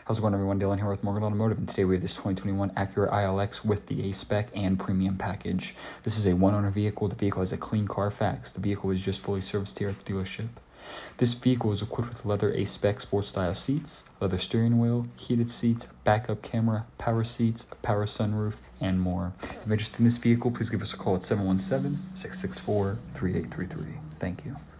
How's it going, everyone? Dylan here with Morgan Automotive, and today we have this 2021 Acura ILX with the A-Spec and premium package. This is a one-owner vehicle. The vehicle has a clean Carfax. The vehicle is just fully serviced here at the dealership. This vehicle is equipped with leather A-Spec sports style seats, leather steering wheel, heated seats, backup camera, power seats, power sunroof, and more. If you're interested in this vehicle, please give us a call at 717-664-3833. Thank you.